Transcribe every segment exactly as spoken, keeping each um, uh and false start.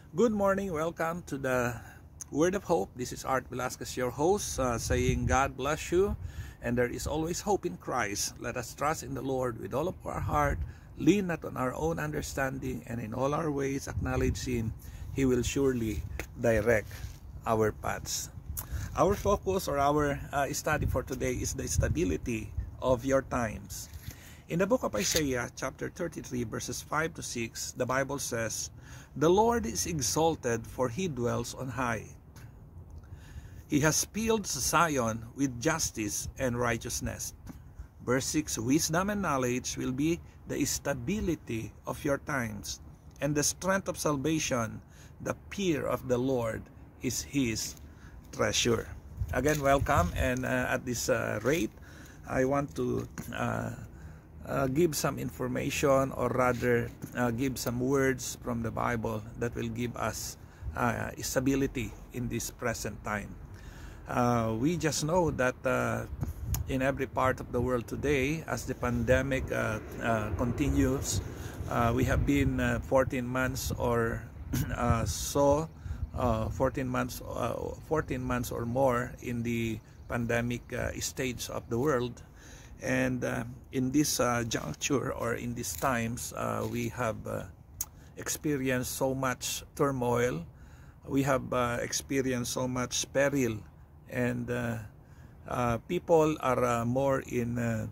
Good morning. Welcome to the Word of Hope. This is Art Velasquez, your host, uh, saying God bless you. And there is always hope in Christ. Let us trust in the Lord with all of our heart. Lean not on our own understanding, and in all our ways acknowledge Him. He will surely direct our paths. Our focus or our uh, study for today is the stability of your times. In the book of Isaiah, chapter thirty-three, verses five to six, the Bible says, "The Lord is exalted, for He dwells on high. He has filled Zion with justice and righteousness." Verse six, "Wisdom and knowledge will be the stability of your times, and the strength of salvation, the fear of the Lord is His treasure." Again, welcome, and uh, at this uh, rate, I want to uh, Uh, give some information, or rather uh, give some words from the Bible that will give us uh, stability in this present time. Uh, we just know that uh, in every part of the world today, as the pandemic uh, uh, continues, uh, we have been uh, fourteen months or uh, so, uh, fourteen months, uh, fourteen months or more in the pandemic uh, stage of the world. And uh, in this uh, juncture, or in these times, uh, we have uh, experienced so much turmoil. We have uh, experienced so much peril, and uh, uh, people are uh, more in uh,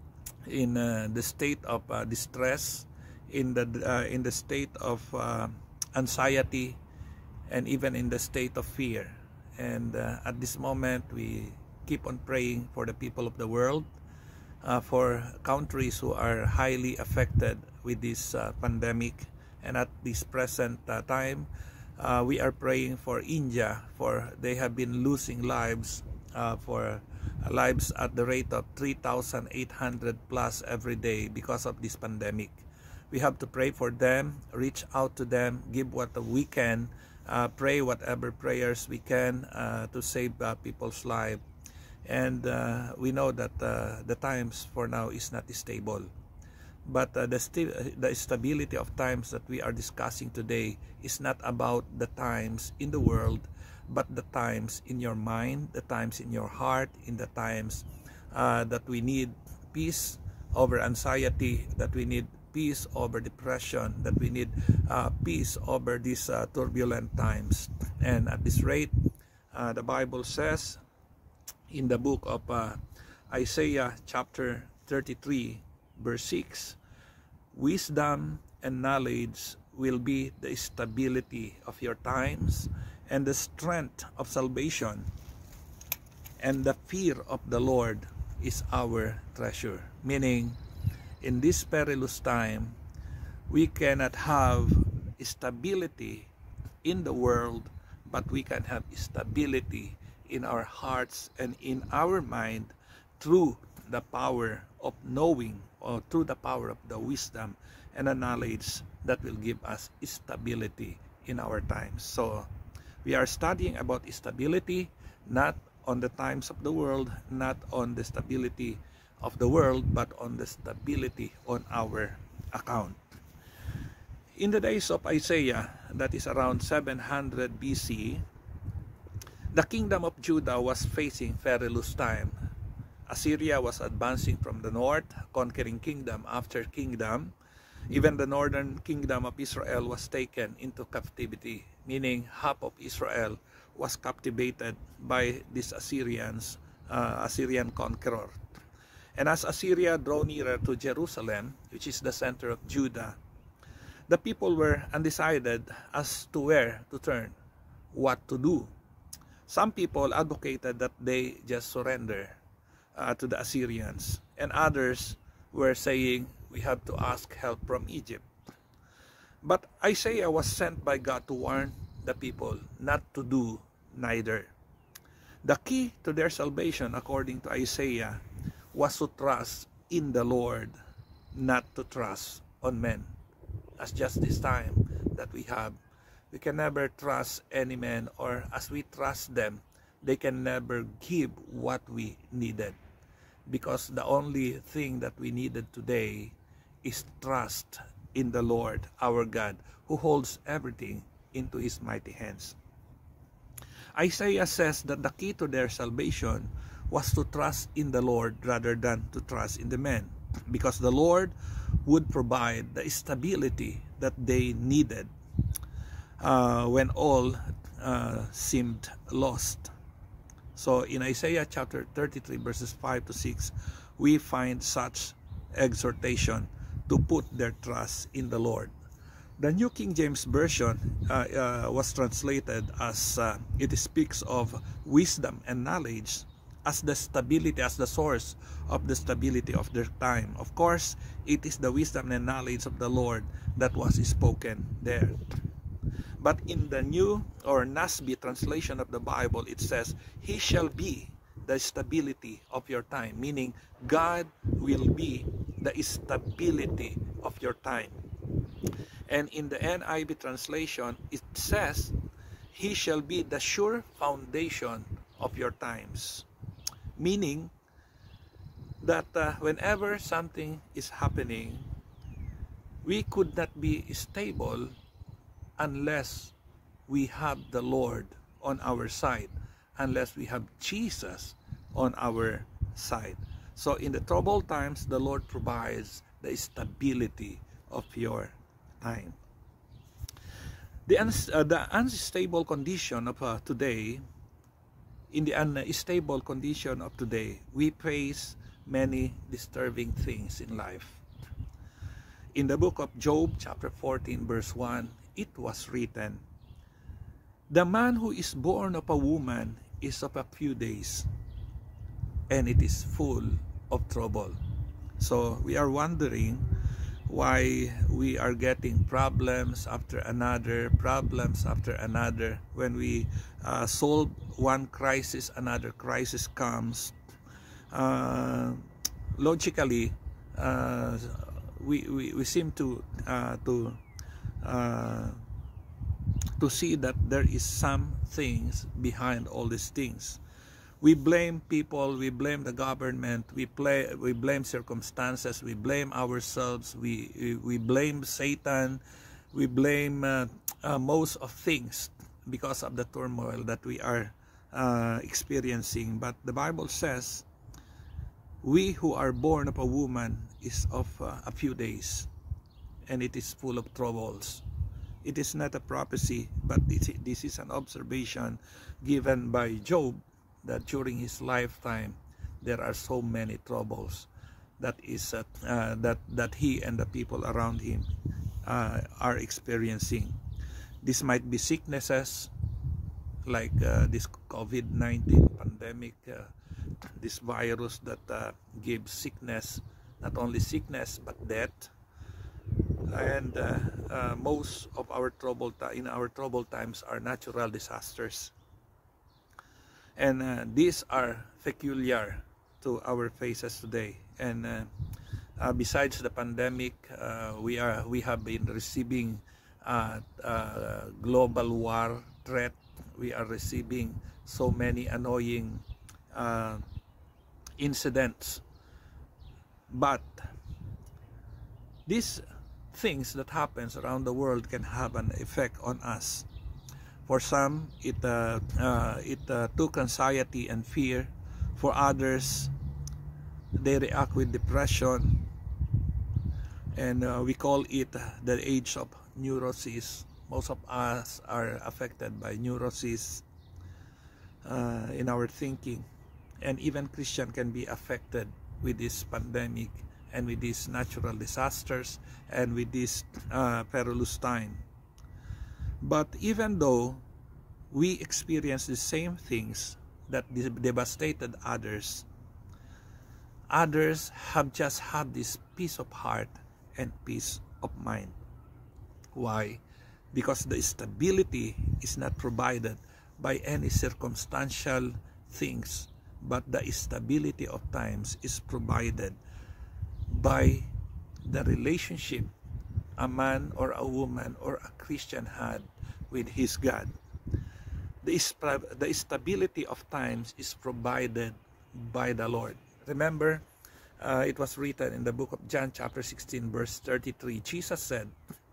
in uh, the state of uh, distress, in the uh, in the state of uh, anxiety, and even in the state of fear. And uh, at this moment, we keep on praying for the people of the world. Uh, for countries who are highly affected with this uh, pandemic. And at this present uh, time, uh, we are praying for India, for they have been losing lives uh, for uh, lives at the rate of three thousand eight hundred plus every day because of this pandemic. We have to pray for them, reach out to them, give what we can, uh, pray whatever prayers we can uh, to save uh, people's lives. And uh, we know that uh, the times for now is not stable. But uh, the, st the stability of times that we are discussing today is not about the times in the world, but the times in your mind, the times in your heart, in the times uh, that we need peace over anxiety, that we need peace over depression, that we need uh, peace over these uh, turbulent times. And at this rate, uh, the Bible says, in the book of uh, Isaiah chapter thirty-three, verse six, "Wisdom and knowledge will be the stability of your times, and the strength of salvation, and the fear of the Lord is our treasure." Meaning, in this perilous time, we cannot have stability in the world, but we can have stability in our hearts and in our mind through the power of knowing, or through the power of the wisdom and the knowledge that will give us stability in our times. So we are studying about stability, not on the times of the world, not on the stability of the world, but on the stability on our account. In the days of Isaiah, that is around seven hundred B C, the kingdom of Judah was facing perilous time. Assyria was advancing from the north, conquering kingdom after kingdom. Even the northern kingdom of Israel was taken into captivity, meaning half of Israel was captivated by these Assyrians, uh, Assyrian conqueror. And as Assyria drew nearer to Jerusalem, which is the center of Judah, the people were undecided as to where to turn, what to do. Some people advocated that they just surrender uh, to the Assyrians, and others were saying we have to ask help from Egypt. But Isaiah was sent by God to warn the people not to do neither. The key to their salvation, according to Isaiah, was to trust in the Lord, not to trust on men. As just this time that we have, we can never trust any man, or as we trust them, they can never give what we needed. Because the only thing that we needed today is trust in the Lord, our God, who holds everything into his mighty hands. Isaiah says that the key to their salvation was to trust in the Lord rather than to trust in the men, because the Lord would provide the stability that they needed uh, when all uh, seemed lost. So in Isaiah chapter thirty-three verses five to six, we find such exhortation to put their trust in the Lord. The New King James Version uh, uh, was translated as uh, it speaks of wisdom and knowledge as the stability, as the source of the stability of their time. Of course, it is the wisdom and knowledge of the Lord that was spoken there. But in the New or N A S B translation of the Bible, it says, He shall be the stability of your time, meaning God will be the stability of your time. And in the N I V translation, it says, He shall be the sure foundation of your times. Meaning that uh, whenever something is happening, we could not be stable unless we have the Lord on our side, unless we have Jesus on our side. So in the troubled times, the Lord provides the stability of your time. The, uns uh, the unstable condition of uh, today, in the unstable condition of today, we face many disturbing things in life. In the book of Job, chapter fourteen, verse one, it was written, The man who is born of a woman is of a few days, and it is full of trouble. So we are wondering why we are getting problems after another, problems after another. When we uh, solve one crisis, another crisis comes. Uh, logically, uh, we, we, we seem to uh, to uh, to see that there is some things behind all these things. We blame people, we blame the government, we play, we blame circumstances, we blame ourselves, we we blame Satan, we blame uh, uh, most of things because of the turmoil that we are uh, experiencing. But the Bible says, we who are born of a woman is of uh, a few days, and it is full of troubles. It is not a prophecy, but this is an observation given by Job, that during his lifetime there are so many troubles that is uh, uh, that that he and the people around him uh, are experiencing. This might be sicknesses like uh, this COVID nineteen pandemic, uh, this virus that uh, gives sickness, not only sickness but death. And uh, uh, most of our troubled in our troubled times are natural disasters. And uh, these are peculiar to our faces today. And uh, uh, besides the pandemic, uh, we are we have been receiving uh, uh, global war threat. We are receiving so many annoying uh, incidents. But these things that happens around the world can have an effect on us. For some, it uh, uh, it uh, took anxiety and fear. For others, they react with depression, and uh, we call it the age of neuroses. Most of us are affected by neuroses uh, in our thinking, and even Christian can be affected with this pandemic and with these natural disasters and with this uh, perilous time. But even though we experience the same things that devastated others, others have just had this peace of heart and peace of mind. Why? Because the stability is not provided by any circumstantial things, but the stability of times is provided by the relationship a man or a woman or a Christian had with his God. The, the stability of times is provided by the Lord. Remember, uh, it was written in the book of John chapter sixteen verse thirty-three. Jesus said,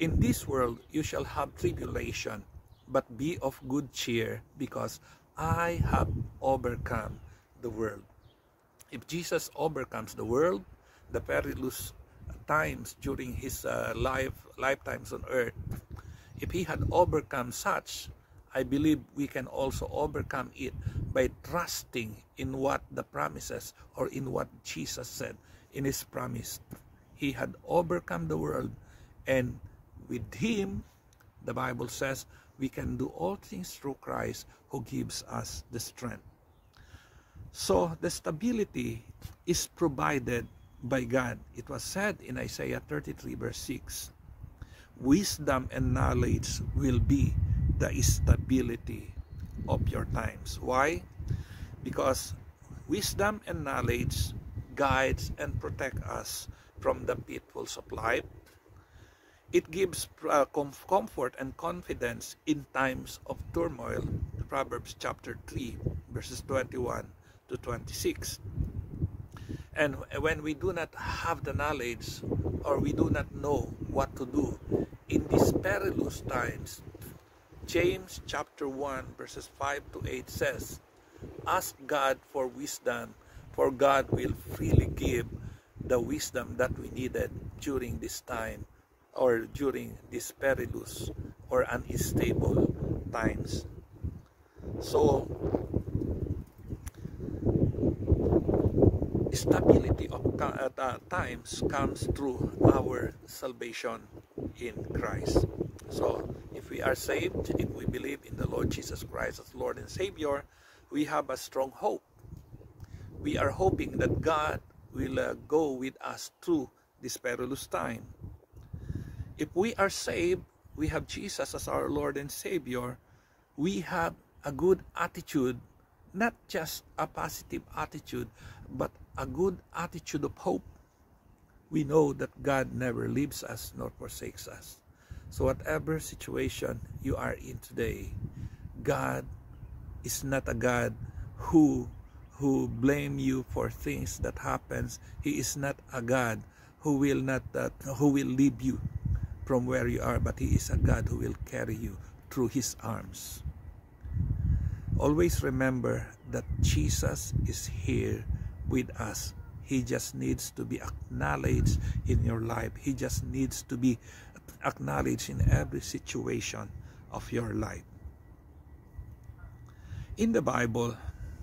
In this world you shall have tribulation, but be of good cheer, because I have overcome the world. If Jesus overcomes the world, the perilous times during his uh, life lifetimes on earth, if he had overcome such, I believe we can also overcome it by trusting in what the promises, or in what Jesus said in his promise. He had overcome the world, and with him, the Bible says, we can do all things through Christ who gives us the strength. So the stability is provided by God. It was said in Isaiah thirty-three verse six, wisdom and knowledge will be the stability of your times. Why? Because wisdom and knowledge guides and protect us from the pitfalls of life. It gives uh, comfort and confidence in times of turmoil. Proverbs chapter three verses twenty-one to twenty-six. And when we do not have the knowledge, or we do not know what to do in these perilous times, James chapter one verses five to eight says, ask God for wisdom, for God will freely give the wisdom that we needed during this time, or during these perilous or unstable times. So, stability of uh, times comes through our salvation in Christ. So, if we are saved, if we believe in the Lord Jesus Christ as Lord and Savior, we have a strong hope. We are hoping that God will uh, go with us through this perilous time. If we are saved, we have Jesus as our Lord and Savior, we have a good attitude, not just a positive attitude, but a good attitude of hope. We know that God never leaves us nor forsakes us. So whatever situation you are in today, God is not a God who who blame you for things that happens. He is not a God who will not uh, who will leave you from where you are, but he is a God who will carry you through his arms. Always remember that Jesus is here with us. He just needs to be acknowledged in your life. He just needs to be acknowledged in every situation of your life. In the Bible,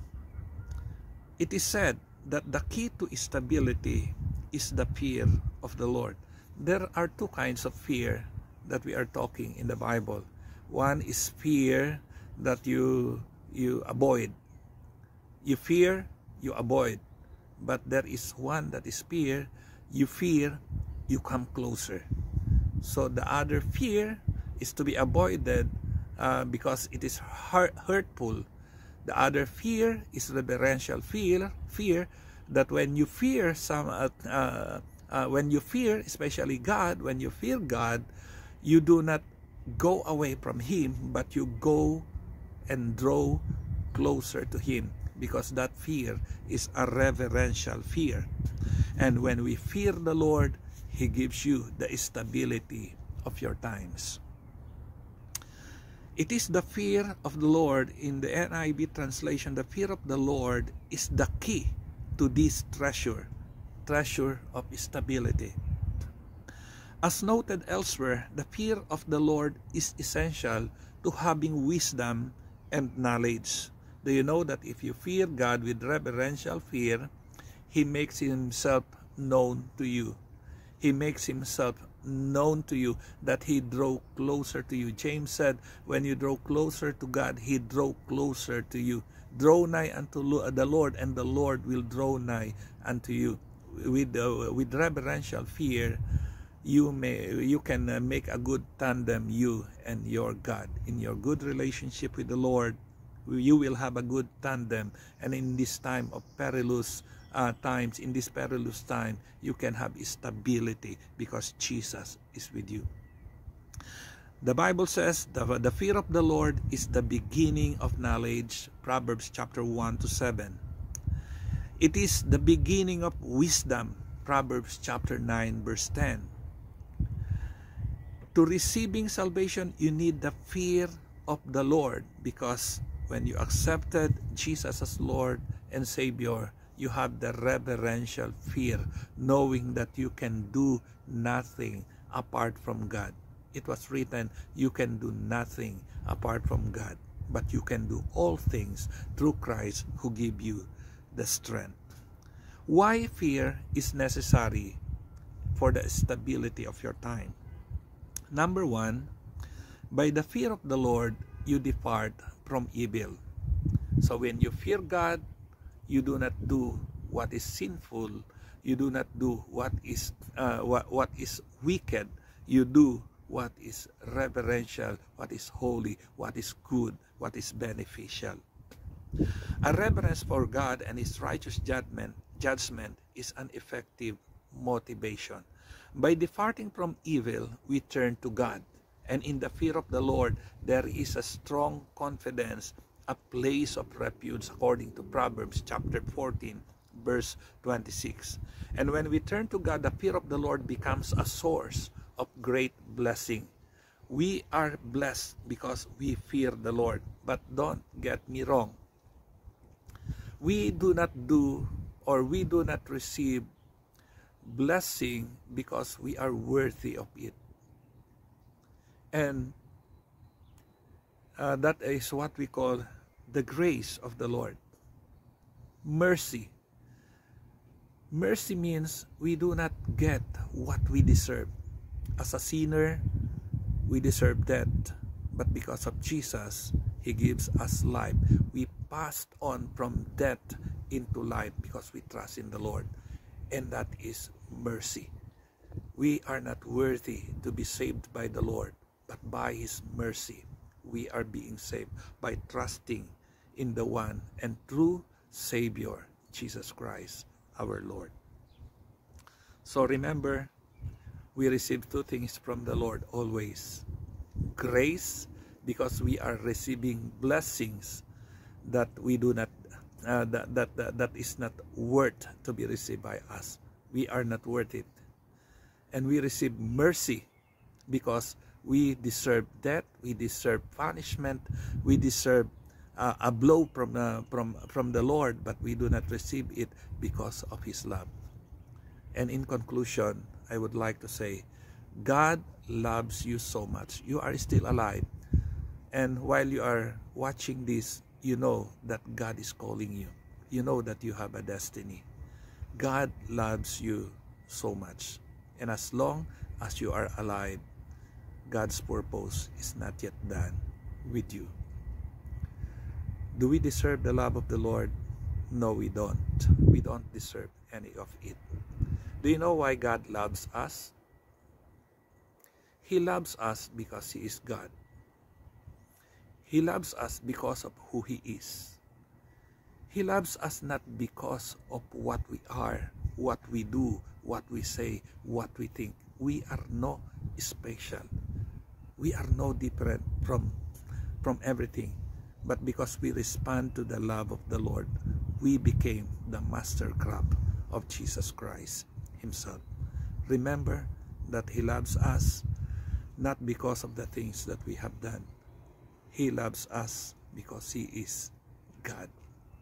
it is said that the key to stability is the fear of the Lord. There are two kinds of fear that we are talking in the Bible. One is fear that you you avoid. You fear, you avoid. But there is one that is fear, you fear, you come closer. So the other fear is to be avoided uh, because it is hurt, hurtful. The other fear is reverential fear, fear that when you fear some, uh, uh, uh, when you fear, especially God, when you fear God, you do not go away from Him, but you go and draw closer to Him, because that fear is a reverential fear. And when we fear the Lord, He gives you the stability of your times. It is the fear of the Lord. In the N I V translation, the fear of the Lord is the key to this treasure, treasure of stability. As noted elsewhere, the fear of the Lord is essential to having wisdom and knowledge. Do you know that if you fear God with reverential fear, He makes Himself known to you. He makes Himself known to you, that He draw closer to you. James said, when you draw closer to God, He draw closer to you. Draw nigh unto the Lord, and the Lord will draw nigh unto you. With uh, with reverential fear, you may you can uh, make a good tandem, you and your God. In your good relationship with the Lord, you will have a good tandem. And in this time of perilous uh, times, in this perilous time, you can have stability because Jesus is with you. The Bible says the, the fear of the Lord is the beginning of knowledge. Proverbs chapter one to seven. It is the beginning of wisdom. Proverbs chapter nine verse ten. To receiving salvation, you need the fear of the Lord, because when you accepted Jesus as Lord and Savior, you have the reverential fear, knowing that you can do nothing apart from God. It was written, you can do nothing apart from God, but you can do all things through Christ who give you the strength. Why fear is necessary for the stability of your time? Number one, by the fear of the Lord, you depart from evil. So when you fear God, you do not do what is sinful. You do not do what is uh, what, what is wicked. You do what is reverential, what is holy, what is good, what is beneficial. A reverence for God and His righteous judgment, judgment is an effective motivation. By departing from evil, we turn to God. And in the fear of the Lord, there is a strong confidence, a place of refuge, according to Proverbs chapter fourteen, verse twenty-six. And when we turn to God, the fear of the Lord becomes a source of great blessing. We are blessed because we fear the Lord. But don't get me wrong. We do not do or we do not receive blessing because we are worthy of it. And uh, that is what we call the grace of the Lord. Mercy. Mercy means we do not get what we deserve. As a sinner, we deserve death. But because of Jesus, He gives us life. We passed on from death into life because we trust in the Lord. And that is mercy. We are not worthy to be saved by the Lord, but by His mercy, we are being saved by trusting in the one and true Savior, Jesus Christ, our Lord. So remember, we receive two things from the Lord always. Grace, because we are receiving blessings that we do not, uh, that, that, that, that is not worth to be received by us. We are not worth it. And we receive mercy because we deserve death, we deserve punishment, we deserve uh, a blow from, uh, from, from the Lord, but we do not receive it because of His love. And in conclusion, I would like to say, God loves you so much. You are still alive. And while you are watching this, you know that God is calling you. You know that you have a destiny. God loves you so much. And as long as you are alive, God's purpose is not yet done with you. Do we deserve the love of the Lord? No, we don't. We don't deserve any of it. Do you know why God loves us? He loves us because He is God. He loves us because of who He is. He loves us not because of what we are, what we do, what we say, what we think. We are no special. We are no different from, from everything. But because we respond to the love of the Lord, we became the master craft of Jesus Christ Himself. Remember that He loves us not because of the things that we have done. He loves us because He is God.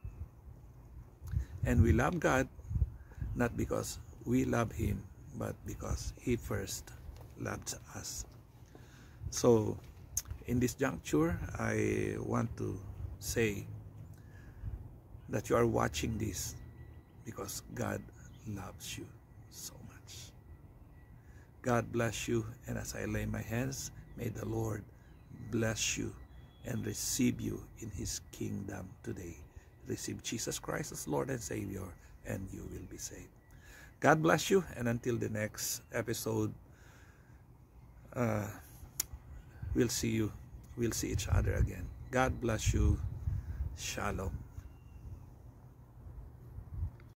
And we love God not because we love Him, but because He first loved us. So, in this juncture, I want to say that you are watching this because God loves you so much. God bless you, and as I lay my hands, may the Lord bless you and receive you in His kingdom today. Receive Jesus Christ as Lord and Savior, and you will be saved. God bless you, and until the next episode, uh, we'll see you. We'll see each other again. God bless you. Shalom.